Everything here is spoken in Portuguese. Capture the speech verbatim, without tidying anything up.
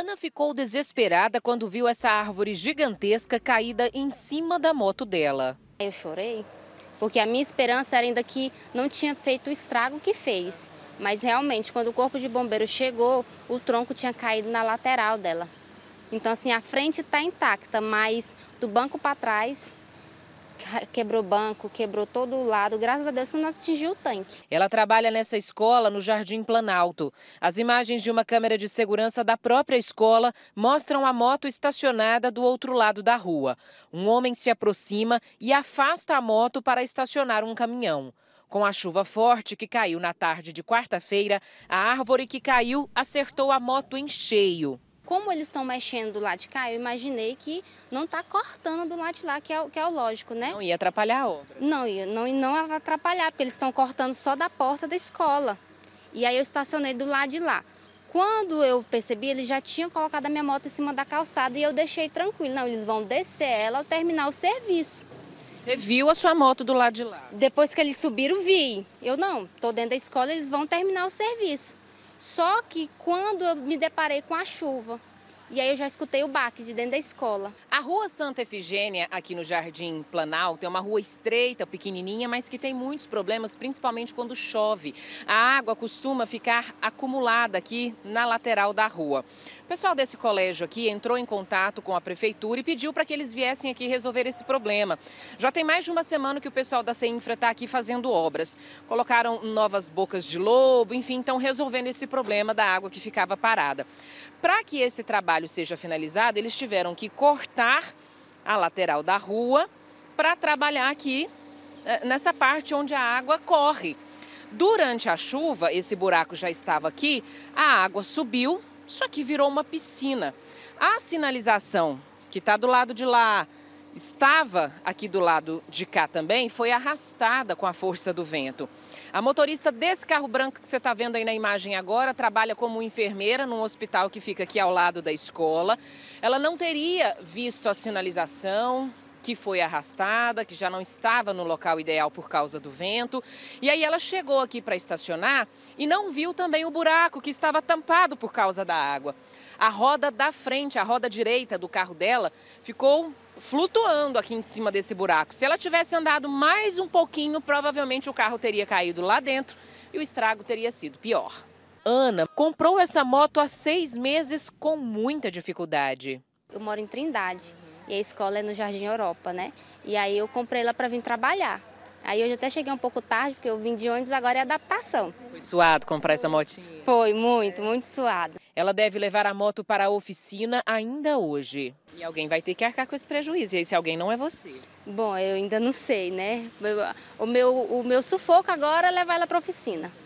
Ana ficou desesperada quando viu essa árvore gigantesca caída em cima da moto dela. Eu chorei, porque a minha esperança era ainda que não tinha feito o estrago que fez. Mas realmente, quando o corpo de bombeiro chegou, o tronco tinha caído na lateral dela. Então, assim, a frente está intacta, mas do banco para trás, quebrou o banco, quebrou todo o lado. Graças a Deus que não atingiu o tanque. Ela trabalha nessa escola no Jardim Planalto. As imagens de uma câmera de segurança da própria escola mostram a moto estacionada do outro lado da rua. Um homem se aproxima e afasta a moto para estacionar um caminhão. Com a chuva forte que caiu na tarde de quarta-feira, a árvore que caiu acertou a moto em cheio. Como eles estão mexendo do lado de cá, eu imaginei que não está cortando do lado de lá, que é, que é o lógico, né? Não ia atrapalhar a obra. Não, não, não vai atrapalhar, porque eles estão cortando só da porta da escola. E aí eu estacionei do lado de lá. Quando eu percebi, eles já tinham colocado a minha moto em cima da calçada e eu deixei tranquilo. Não, eles vão descer ela ao terminar o serviço. Você viu a sua moto do lado de lá? Depois que eles subiram, vi. Eu não, estou dentro da escola, eles vão terminar o serviço. Só que quando eu me deparei com a chuva, e aí eu já escutei o baque de dentro da escola. A Rua Santa Efigênia, aqui no Jardim Planalto, é uma rua estreita, pequenininha, mas que tem muitos problemas, principalmente quando chove. A água costuma ficar acumulada aqui na lateral da rua. O pessoal desse colégio aqui entrou em contato com a prefeitura e pediu para que eles viessem aqui resolver esse problema. Já tem mais de uma semana que o pessoal da CEINFRA está aqui fazendo obras. Colocaram novas bocas de lobo, enfim, estão resolvendo esse problema da água que ficava parada. Para que esse trabalho seja finalizado, eles tiveram que cortar a lateral da rua para trabalhar aqui nessa parte onde a água corre. Durante a chuva, esse buraco já estava aqui, a água subiu, só que virou uma piscina. A sinalização que está do lado de lá, estava aqui do lado de cá também, foi arrastada com a força do vento. A motorista desse carro branco que você está vendo aí na imagem agora trabalha como enfermeira num hospital que fica aqui ao lado da escola. Ela não teria visto a sinalização que foi arrastada, que já não estava no local ideal por causa do vento. E aí ela chegou aqui para estacionar e não viu também o buraco que estava tampado por causa da água. A roda da frente, a roda direita do carro dela, ficou flutuando aqui em cima desse buraco. Se ela tivesse andado mais um pouquinho, provavelmente o carro teria caído lá dentro e o estrago teria sido pior. Ana comprou essa moto há seis meses com muita dificuldade. Eu moro em Trindade e a escola é no Jardim Europa, né? E aí eu comprei ela para vir trabalhar. Aí eu até cheguei um pouco tarde, porque eu vim de ônibus, agora é adaptação. Foi suado comprar essa motinha? Foi, muito, muito suado. Ela deve levar a moto para a oficina ainda hoje. E alguém vai ter que arcar com esse prejuízo. E aí, se alguém não é você? Bom, eu ainda não sei, né? O meu, o meu sufoco agora é levar ela para a oficina.